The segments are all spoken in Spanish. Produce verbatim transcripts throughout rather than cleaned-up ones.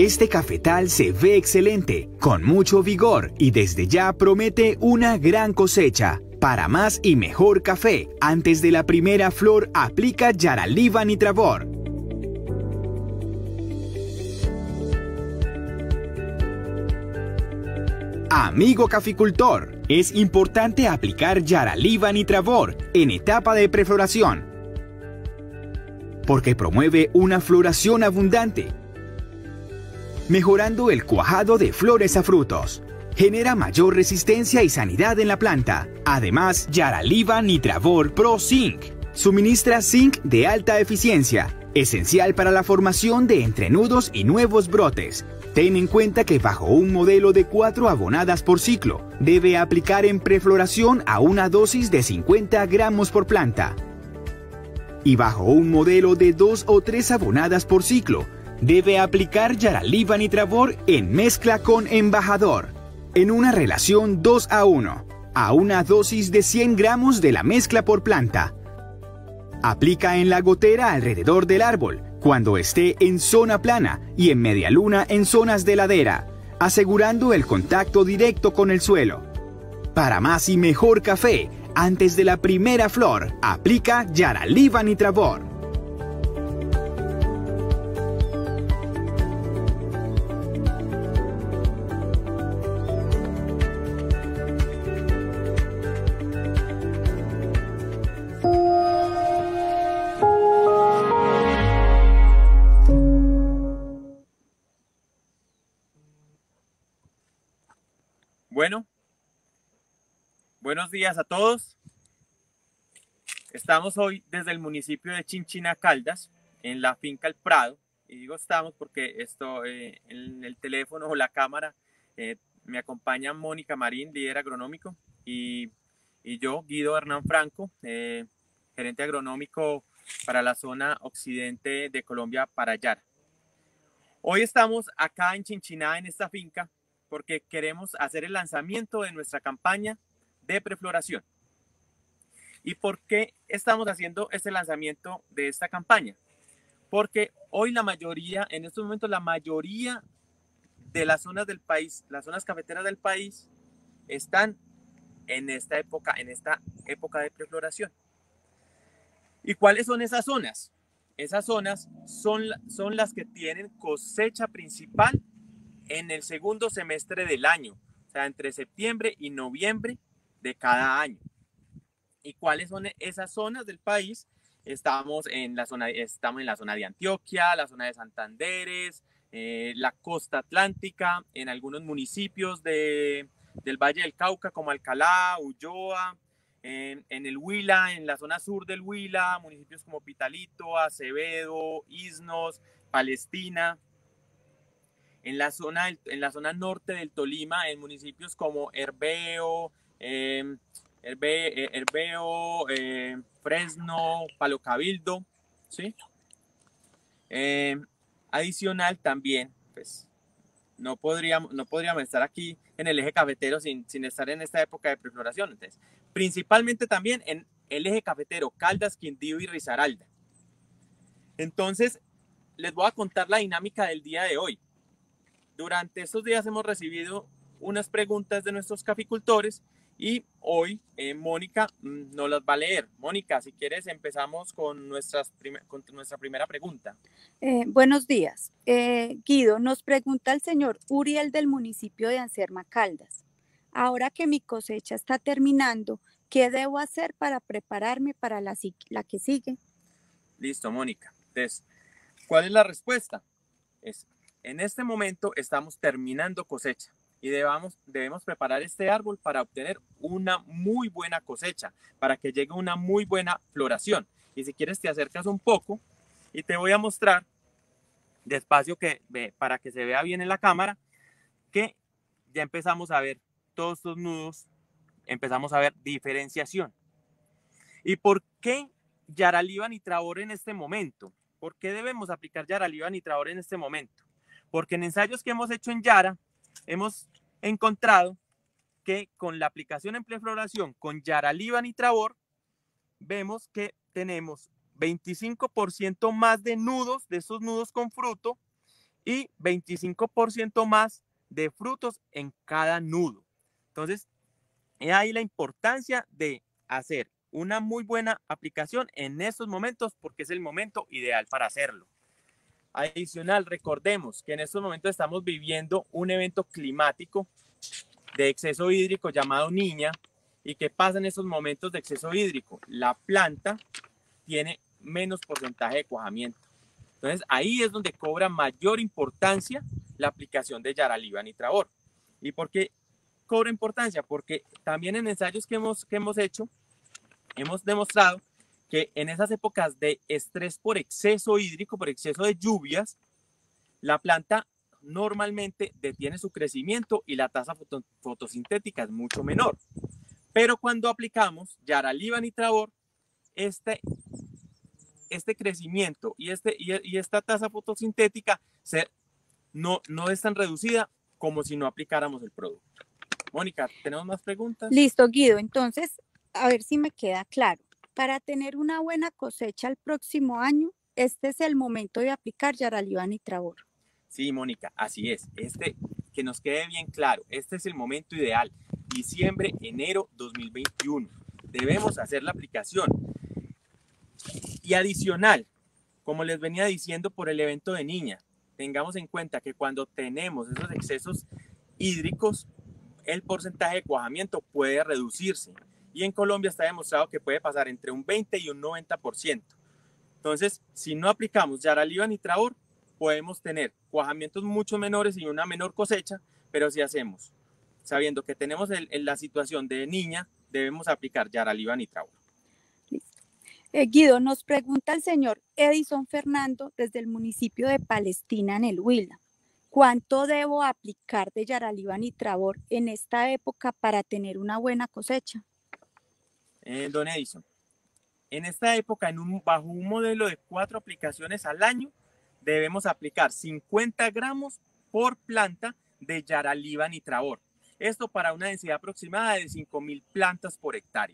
Este cafetal se ve excelente, con mucho vigor y desde ya promete una gran cosecha. Para más y mejor café, antes de la primera flor aplica Yaraliva Nitravor. Amigo caficultor, es importante aplicar Yaraliva Nitravor en etapa de prefloración, porque promueve una floración abundante, mejorando el cuajado de flores a frutos. Genera mayor resistencia y sanidad en la planta. Además, Yaraliva Nitravor Pro Zinc suministra zinc de alta eficiencia, esencial para la formación de entrenudos y nuevos brotes. Ten en cuenta que bajo un modelo de cuatro abonadas por ciclo, debe aplicar en prefloración a una dosis de cincuenta gramos por planta. Y bajo un modelo de dos o tres abonadas por ciclo, debe aplicar Yaraliva Nitravor en mezcla con embajador, en una relación dos a uno, a una dosis de cien gramos de la mezcla por planta. Aplica en la gotera alrededor del árbol, cuando esté en zona plana y en media luna en zonas de ladera, asegurando el contacto directo con el suelo. Para más y mejor café, antes de la primera flor, aplica Yaraliva Nitravor. Bueno, buenos días a todos. Estamos hoy desde el municipio de Chinchina, Caldas, en la finca El Prado. Y digo estamos porque esto, eh, en el teléfono o la cámara eh, me acompaña Mónica Marín, líder agronómico, y, y yo, Guido Hernán Franco, eh, gerente agronómico para la zona occidente de Colombia, para Yara. Hoy estamos acá en Chinchiná, en esta finca, porque queremos hacer el lanzamiento de nuestra campaña de prefloración. ¿Y por qué estamos haciendo este lanzamiento de esta campaña? Porque hoy la mayoría, en estos momentos la mayoría de las zonas del país, las zonas cafeteras del país, están en esta época, en esta época de prefloración. ¿Y cuáles son esas zonas? Esas zonas son, son las que tienen cosecha principal en el segundo semestre del año, o sea, entre septiembre y noviembre de cada año. ¿Y cuáles son esas zonas del país? Estamos en la zona, estamos en la zona de Antioquia, la zona de Santanderes, eh, la costa atlántica, en algunos municipios de, del Valle del Cauca, como Alcalá, Ulloa, en, en el Huila, en la zona sur del Huila, municipios como Pitalito, Acevedo, Isnos, Palestina. En la, zona, en la zona norte del Tolima, en municipios como Herbeo, eh, Herbe, eh, Herbeo eh, Fresno, Palo Cabildo, ¿sí? Eh, adicional también, pues, no podríamos, no podríamos estar aquí en el eje cafetero sin, sin estar en esta época de prefloración. Entonces, principalmente también en el eje cafetero, Caldas, Quindío y Risaralda. Entonces, les voy a contar la dinámica del día de hoy. Durante estos días hemos recibido unas preguntas de nuestros caficultores y hoy eh, Mónica mmm, nos las va a leer. Mónica, si quieres empezamos con, nuestras con nuestra primera pregunta. Eh, buenos días. Eh, Guido, nos pregunta el señor Uriel del municipio de Anserma, Caldas. Ahora que mi cosecha está terminando, ¿qué debo hacer para prepararme para la, la que sigue? Listo, Mónica. Entonces, ¿cuál es la respuesta? Es En este momento estamos terminando cosecha y debamos, debemos preparar este árbol para obtener una muy buena cosecha, para que llegue una muy buena floración. Y si quieres te acercas un poco y te voy a mostrar despacio que, para que se vea bien en la cámara, que ya empezamos a ver todos estos nudos, empezamos a ver diferenciación. ¿Y por qué Yaraliva Nitravor en este momento? ¿Por qué debemos aplicar Yaraliva Nitravor en este momento? Porque en ensayos que hemos hecho en Yara, hemos encontrado que con la aplicación en prefloración con Yaraliva Nitravor, vemos que tenemos veinticinco por ciento más de nudos, de esos nudos con fruto, y veinticinco por ciento más de frutos en cada nudo. Entonces, es ahí la importancia de hacer una muy buena aplicación en estos momentos porque es el momento ideal para hacerlo. Adicional, recordemos que en estos momentos estamos viviendo un evento climático de exceso hídrico llamado Niña. ¿Y qué pasa en estos momentos de exceso hídrico? La planta tiene menos porcentaje de cuajamiento. Entonces ahí es donde cobra mayor importancia la aplicación de Yaraliva Nitrabor. ¿Y por qué cobra importancia? Porque también en ensayos que hemos, que hemos hecho, hemos demostrado que en esas épocas de estrés por exceso hídrico, por exceso de lluvias, la planta normalmente detiene su crecimiento y la tasa foto, fotosintética es mucho menor. Pero cuando aplicamos Yaraliva Nitrabor, este, este crecimiento y, este, y, y esta tasa fotosintética se, no, no es tan reducida como si no aplicáramos el producto. Mónica, ¿tenemos más preguntas? Listo, Guido. Entonces, a ver si me queda claro. Para tener una buena cosecha el próximo año, este es el momento de aplicar Yaraliva Nitrabor. Sí, Mónica, así es. Este, que nos quede bien claro, este es el momento ideal. Diciembre, enero dos mil veintiuno. Debemos hacer la aplicación. Y adicional, como les venía diciendo por el evento de Niña, tengamos en cuenta que cuando tenemos esos excesos hídricos, el porcentaje de cuajamiento puede reducirse. Y en Colombia está demostrado que puede pasar entre un veinte y un noventa por ciento. Entonces, si no aplicamos Yaraliva Nitrabor, podemos tener cuajamientos mucho menores y una menor cosecha, pero si hacemos, sabiendo que tenemos el, el, la situación de Niña, debemos aplicar Yaraliva Nitrabor. Eh, Guido, nos pregunta el señor Edison Fernando desde el municipio de Palestina en el Huila. ¿Cuánto debo aplicar de Yaraliva Nitrabor en esta época para tener una buena cosecha? Eh, don Edison, en esta época, en un, bajo un modelo de cuatro aplicaciones al año, debemos aplicar cincuenta gramos por planta de Yaraliva Nitrabor. Esto para una densidad aproximada de cinco mil plantas por hectárea.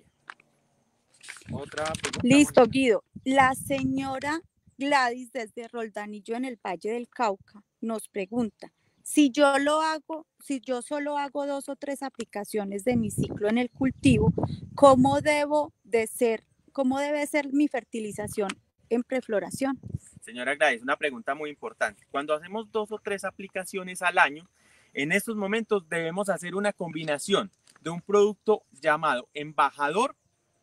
Otra pregunta. Listo, Guido. La señora Gladys desde Roldanillo en el Valle del Cauca nos pregunta, si yo lo hago, si yo solo hago dos o tres aplicaciones de mi ciclo en el cultivo, ¿cómo debo de ser, cómo debe ser mi fertilización en prefloración? Señora Gladys, una pregunta muy importante. Cuando hacemos dos o tres aplicaciones al año, en estos momentos debemos hacer una combinación de un producto llamado embajador,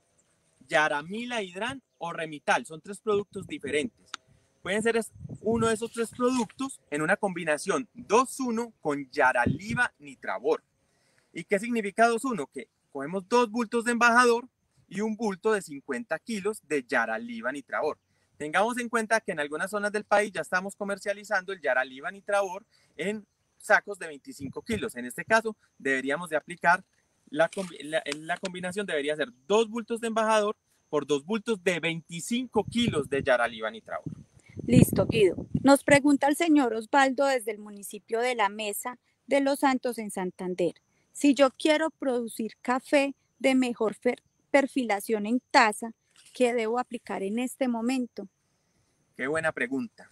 Yaramila Hidran o Remital. Son tres productos diferentes. Pueden ser uno de esos tres productos en una combinación dos uno con Yaraliva Nitrabor. ¿Y qué significa dos uno? Que cogemos dos bultos de embajador y un bulto de cincuenta kilos de Yaraliva Nitrabor. Tengamos en cuenta que en algunas zonas del país ya estamos comercializando el Yaraliva Nitrabor en sacos de veinticinco kilos. En este caso, deberíamos de aplicar, la, la, la combinación debería ser dos bultos de embajador por dos bultos de veinticinco kilos de Yaraliva Nitrabor. Listo, Guido. Nos pregunta el señor Osvaldo desde el municipio de La Mesa de Los Santos en Santander. Si yo quiero producir café de mejor perfilación en taza, ¿qué debo aplicar en este momento? Qué buena pregunta.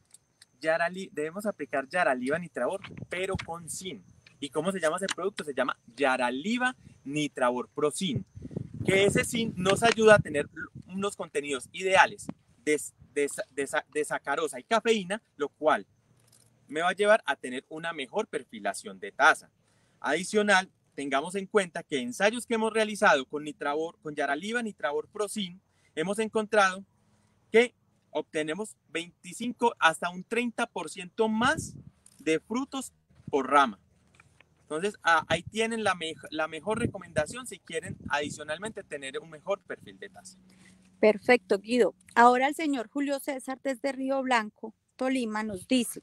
Yarali, debemos aplicar Yaraliva Nitrabor, pero con zinc. ¿Y cómo se llama ese producto? Se llama Yaraliva Nitrabor Pro Zinc. Que ese zinc nos ayuda a tener unos contenidos ideales de, de, de, de sacarosa y cafeína, lo cual me va a llevar a tener una mejor perfilación de taza. Adicional, tengamos en cuenta que ensayos que hemos realizado con, Nitrabor, con Yaraliva Nitrabor Pro Zinc, hemos encontrado que obtenemos veinticinco hasta un treinta por ciento más de frutos por rama. Entonces, ah, ahí tienen la, me la mejor recomendación si quieren adicionalmente tener un mejor perfil de taza. Perfecto, Guido. Ahora el señor Julio César desde Río Blanco, Tolima, nos dice,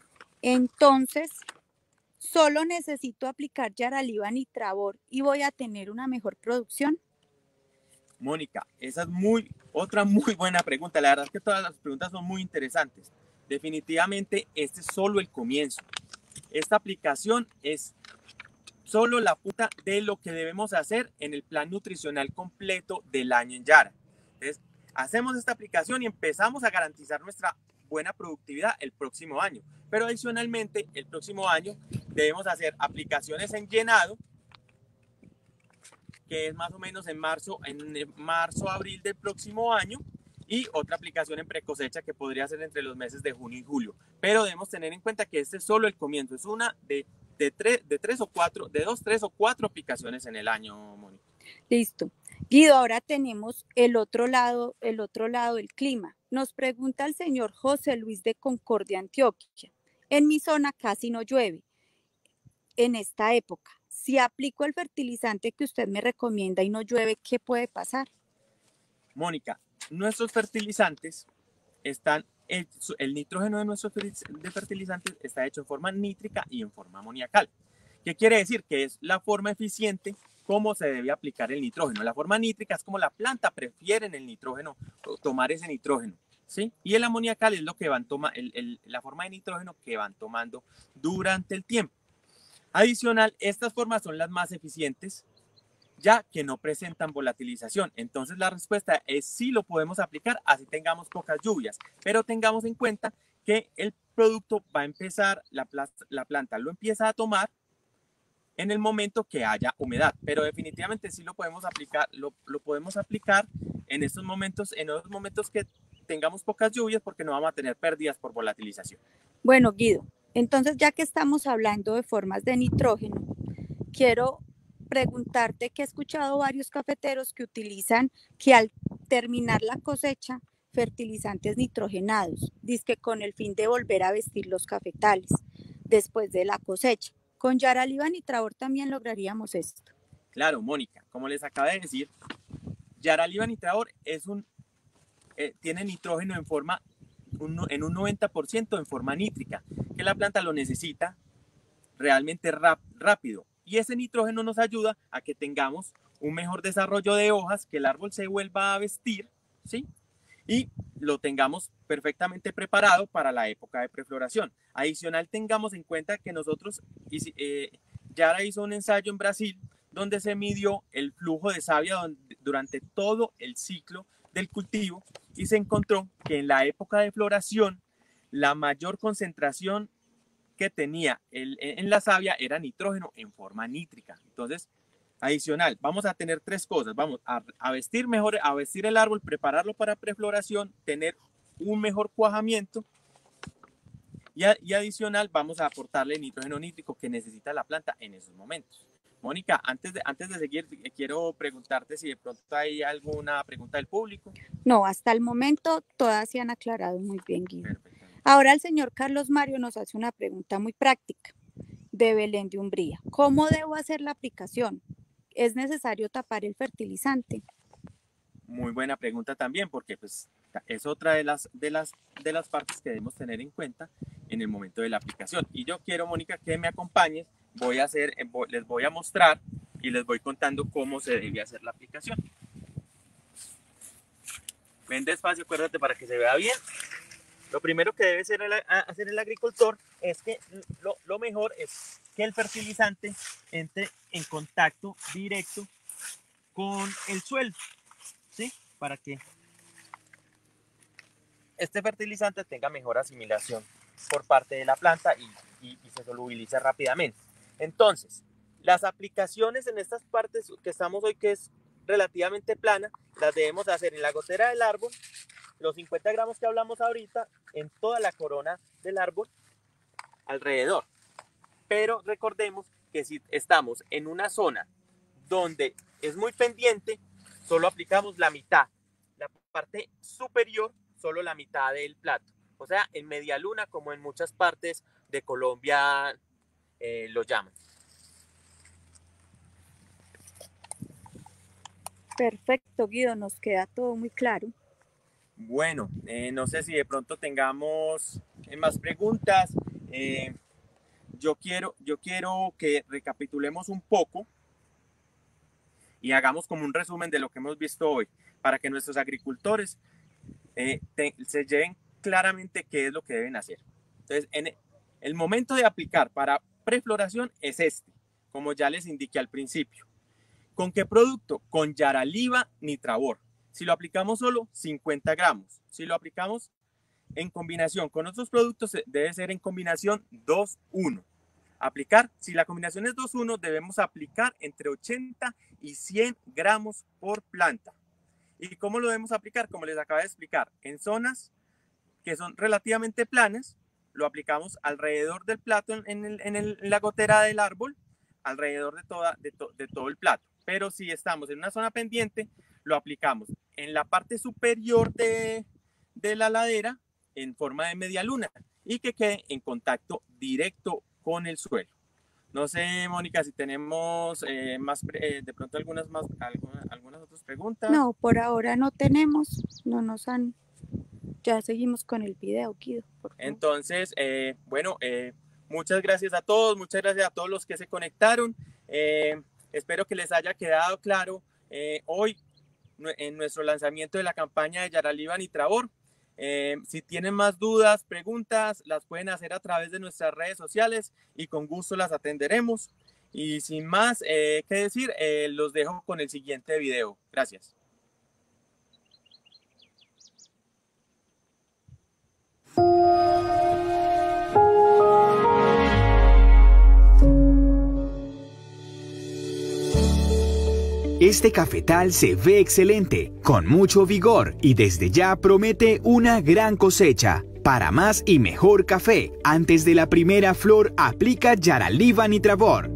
entonces, solo necesito aplicar Yaraliva Nitrabor y voy a tener una mejor producción. Mónica, esa es muy, otra muy buena pregunta. La verdad es que todas las preguntas son muy interesantes. Definitivamente, este es solo el comienzo. Esta aplicación es solo la punta de lo que debemos hacer en el plan nutricional completo del año en Yara. Entonces, hacemos esta aplicación y empezamos a garantizar nuestra buena productividad el próximo año. Pero adicionalmente, el próximo año debemos hacer aplicaciones en llenado, que es más o menos en marzo, en marzo, abril del próximo año, y otra aplicación en precosecha que podría ser entre los meses de junio y julio. Pero debemos tener en cuenta que este es solo el comienzo, es una de, de, tres, de tres o cuatro, de dos, tres o cuatro aplicaciones en el año, Mónica. Listo. Guido, ahora tenemos el otro lado, el otro lado del clima. Nos pregunta el señor José Luis de Concordia, Antioquia. En mi zona casi no llueve en esta época. Si aplico el fertilizante que usted me recomienda y no llueve, ¿qué puede pasar? Mónica, nuestros fertilizantes están, el, el nitrógeno de nuestros fertilizantes está hecho en forma nítrica y en forma amoniacal. ¿Qué quiere decir? Que es la forma eficiente cómo se debe aplicar el nitrógeno. La forma nítrica es como la planta prefiere en el nitrógeno, tomar ese nitrógeno, ¿sí? Y el amoniacal es lo que van toma, el, el, la forma de nitrógeno que van tomando durante el tiempo. Adicional, estas formas son las más eficientes, ya que no presentan volatilización. Entonces la respuesta es sí lo podemos aplicar, así tengamos pocas lluvias, pero tengamos en cuenta que el producto va a empezar, la, la planta lo empieza a tomar en el momento que haya humedad, pero definitivamente sí lo podemos aplicar, lo, lo podemos aplicar en estos momentos, en los momentos que tengamos pocas lluvias, porque no vamos a tener pérdidas por volatilización. Bueno, Guido, entonces ya que estamos hablando de formas de nitrógeno, quiero preguntarte que he escuchado varios cafeteros que utilizan que al terminar la cosecha, fertilizantes nitrogenados, dizque con el fin de volver a vestir los cafetales después de la cosecha. Con Yaraliva Nitravor también lograríamos esto. Claro, Mónica, como les acabo de decir, Yaraliva Nitravor es un, eh, tiene nitrógeno en forma, un, en un noventa por ciento en forma nítrica, que la planta lo necesita realmente rap, rápido. Y ese nitrógeno nos ayuda a que tengamos un mejor desarrollo de hojas, que el árbol se vuelva a vestir, ¿sí? Y lo tengamos perfectamente preparado para la época de prefloración. Adicional, tengamos en cuenta que nosotros, eh, Yara hizo un ensayo en Brasil donde se midió el flujo de savia durante todo el ciclo del cultivo y se encontró que en la época de floración la mayor concentración que tenía el, en la savia era nitrógeno en forma nítrica. Entonces, adicional, vamos a tener tres cosas. Vamos a, a vestir mejor, a vestir el árbol, prepararlo para prefloración, tener un mejor cuajamiento y, a, y adicional vamos a aportarle nitrógeno nítrico que necesita la planta en esos momentos. Mónica, antes de, antes de seguir, quiero preguntarte si de pronto hay alguna pregunta del público. No, hasta el momento todas se han aclarado muy bien, Guido. Ahora el señor Carlos Mario nos hace una pregunta muy práctica de Belén de Umbría. ¿Cómo debo hacer la aplicación? ¿Es necesario tapar el fertilizante? Muy buena pregunta también, porque pues, es otra de las, de, las, de las partes que debemos tener en cuenta en el momento de la aplicación. Y yo quiero, Mónica, que me acompañes. Voy a hacer, les voy a mostrar y les voy contando cómo se debe hacer la aplicación. Ven despacio, acuérdate para que se vea bien. Lo primero que debe hacer el, hacer el agricultor es que lo, lo mejor es que el fertilizante entre en contacto directo con el suelo, ¿sí? Para que este fertilizante tenga mejor asimilación por parte de la planta y, y, y se solubilice rápidamente. Entonces, las aplicaciones en estas partes que estamos hoy, que es relativamente plana, las debemos hacer en la gotera del árbol, los cincuenta gramos que hablamos ahorita, en toda la corona del árbol, alrededor. Pero recordemos que si estamos en una zona donde es muy pendiente, solo aplicamos la mitad, la parte superior, solo la mitad del plato. O sea, en media luna, como en muchas partes de Colombia eh, lo llaman. Perfecto, Guido, nos queda todo muy claro. Bueno, eh, no sé si de pronto tengamos más preguntas. Eh, yo, quiero, yo quiero que recapitulemos un poco y hagamos como un resumen de lo que hemos visto hoy, para que nuestros agricultores eh, te, se lleven claramente qué es lo que deben hacer. Entonces, en el momento de aplicar para prefloración es este, como ya les indiqué al principio. ¿Con qué producto? Con Yaraliva Nitravor. Si lo aplicamos solo, cincuenta gramos. Si lo aplicamos en combinación con otros productos debe ser en combinación dos uno. Aplicar, si la combinación es dos uno, debemos aplicar entre ochenta y cien gramos por planta. ¿Y cómo lo debemos aplicar? Como les acabo de explicar, en zonas que son relativamente planas, lo aplicamos alrededor del plato, en, el, en, el, en la gotera del árbol, alrededor de, toda, de, to, de todo el plato. Pero si estamos en una zona pendiente, lo aplicamos en la parte superior de, de la ladera en forma de media luna y que quede en contacto directo con el suelo. No sé, Mónica, si tenemos eh, más, eh, de pronto algunas más, alguna, algunas otras preguntas. No, por ahora no tenemos, no nos han, ya seguimos con el video, Guido. Entonces, eh, bueno, eh, muchas gracias a todos, muchas gracias a todos los que se conectaron. Eh, espero que les haya quedado claro eh, hoy en nuestro lanzamiento de la campaña de Yaraliva Nitrabor. Eh, si tienen más dudas, preguntas, las pueden hacer a través de nuestras redes sociales y con gusto las atenderemos. Y sin más eh, que decir, eh, los dejo con el siguiente video. Gracias. Este cafetal se ve excelente, con mucho vigor y desde ya promete una gran cosecha. Para más y mejor café, antes de la primera flor aplica Yaraliva Nitrabor.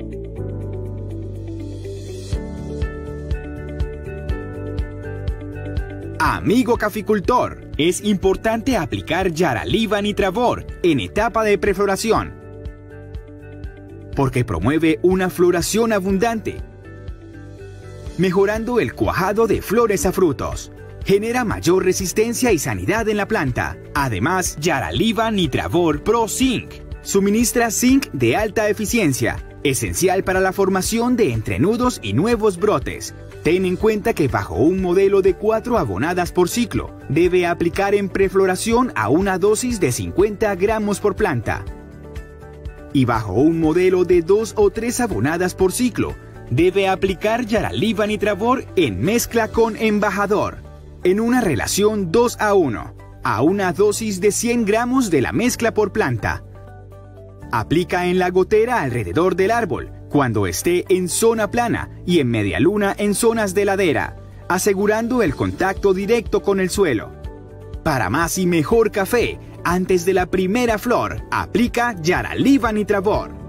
Amigo caficultor, es importante aplicar Yaraliva Nitrabor en etapa de prefloración, porque promueve una floración abundante, mejorando el cuajado de flores a frutos. Genera mayor resistencia y sanidad en la planta. Además, Yaraliva Nitrabor Pro Zinc suministra zinc de alta eficiencia, esencial para la formación de entrenudos y nuevos brotes. Ten en cuenta que bajo un modelo de cuatro abonadas por ciclo, debe aplicar en prefloración a una dosis de cincuenta gramos por planta. Y bajo un modelo de dos o tres abonadas por ciclo, debe aplicar Yaraliva Nitrabor en mezcla con embajador, en una relación dos a uno, a una dosis de cien gramos de la mezcla por planta. Aplica en la gotera alrededor del árbol, cuando esté en zona plana y en media luna en zonas de ladera, asegurando el contacto directo con el suelo. Para más y mejor café, antes de la primera flor, aplica Yaraliva Nitrabor.